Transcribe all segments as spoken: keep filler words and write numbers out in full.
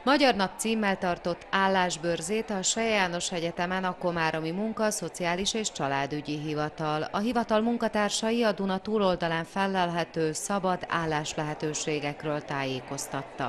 Magyar Nap címmel tartott állásbörzét a Saja János Egyetemen a Komáromi Munka, Szociális és Családügyi Hivatal. A hivatal munkatársai a Duna túloldalán fellelhető szabad álláslehetőségekről tájékoztattak.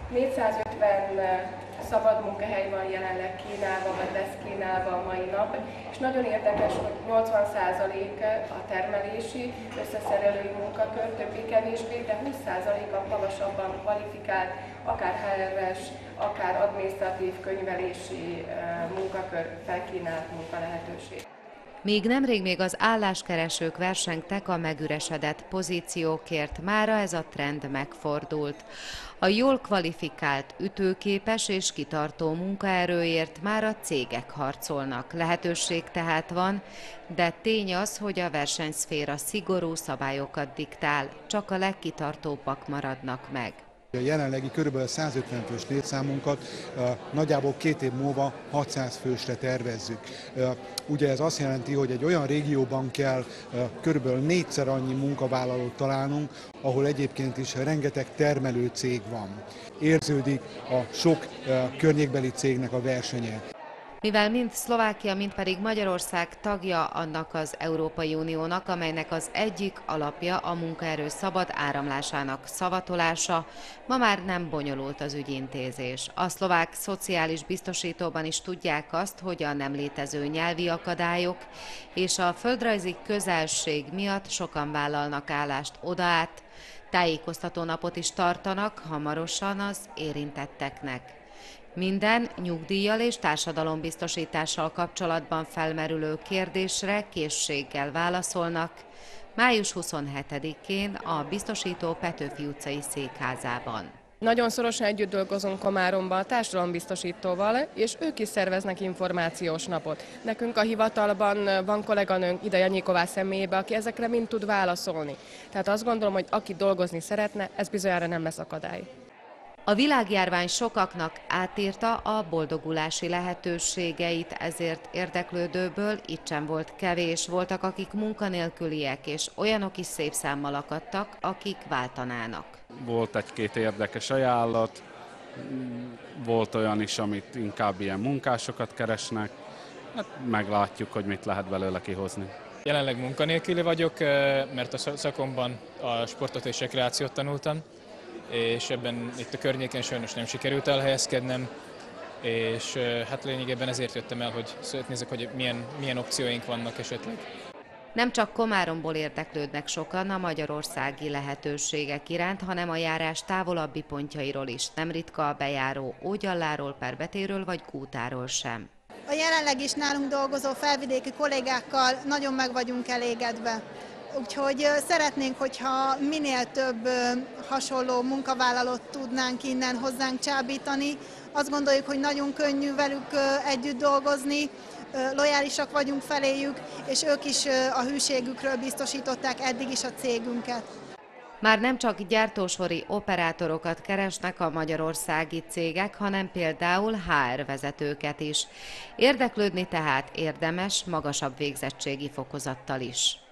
négyszázötven szabad munkahely van jelenleg kínálva, vagy lesz kínálva a mai nap, és nagyon érdekes, hogy nyolcvan százalék a termelési, összeszerelői munkakör, többé-kevésbé, de húsz százalék a magasabban kvalifikált, akár há er es, akár adminisztratív könyvelési munkakör felkínált munkalehetőség. Míg nemrég még az álláskeresők versengtek a megüresedett pozíciókért, mára ez a trend megfordult. A jól kvalifikált, ütőképes és kitartó munkaerőért már a cégek harcolnak. Lehetőség tehát van, de tény az, hogy a versenyszféra szigorú szabályokat diktál, csak a legkitartóbbak maradnak meg. A jelenlegi kb. százötven fős létszámunkat nagyjából két év múlva hatszáz fősre tervezzük. Ugye ez azt jelenti, hogy egy olyan régióban kell kb. négyszer annyi munkavállalót találnunk, ahol egyébként is rengeteg termelő cég van. Érződik a sok környékbeli cégnek a versenye. Mivel mind Szlovákia, mind pedig Magyarország tagja annak az Európai Uniónak, amelynek az egyik alapja a munkaerő szabad áramlásának szavatolása, ma már nem bonyolult az ügyintézés. A szlovák szociális biztosítóban is tudják azt, hogy a nem létező nyelvi akadályok és a földrajzi közelség miatt sokan vállalnak állást odaát, tájékoztató napot is tartanak hamarosan az érintetteknek. Minden nyugdíjjal és társadalombiztosítással kapcsolatban felmerülő kérdésre készséggel válaszolnak május huszonhetedikén a biztosító Petőfi utcai székházában. Nagyon szorosan együtt dolgozunk Komáromban a társadalombiztosítóval, és ők is szerveznek információs napot. Nekünk a hivatalban van kolléganőnk, Ida Janyéková személyében, aki ezekre mind tud válaszolni. Tehát azt gondolom, hogy aki dolgozni szeretne, ez bizonyára nem lesz akadály. A világjárvány sokaknak átírta a boldogulási lehetőségeit, ezért érdeklődőből itt sem volt kevés. Voltak, akik munkanélküliek, és olyanok is szép számmal akadtak, akik váltanának. Volt egy-két érdekes ajánlat, volt olyan is, amit inkább ilyen munkásokat keresnek. Hát meglátjuk, hogy mit lehet belőle kihozni. Jelenleg munkanélküli vagyok, mert a szakomban a sportot és rekreációt tanultam, és ebben itt a környéken sajnos nem sikerült elhelyezkednem, és hát lényegében ezért jöttem el, hogy nézzek, hogy milyen, milyen opcióink vannak esetleg. Nem csak Komáromból érdeklődnek sokan a magyarországi lehetőségek iránt, hanem a járás távolabbi pontjairól is. Nem ritka a bejáró Ógyalláról, Perbetéről vagy Kútáról sem. A jelenleg is nálunk dolgozó felvidéki kollégákkal nagyon meg vagyunk elégedve. Úgyhogy szeretnénk, hogyha minél több hasonló munkavállalót tudnánk innen hozzánk csábítani. Azt gondoljuk, hogy nagyon könnyű velük együtt dolgozni, lojálisak vagyunk feléjük, és ők is a hűségükről biztosították eddig is a cégünket. Már nem csak gyártósori operátorokat keresnek a magyarországi cégek, hanem például há er vezetőket is. Érdeklődni tehát érdemes magasabb végzettségi fokozattal is.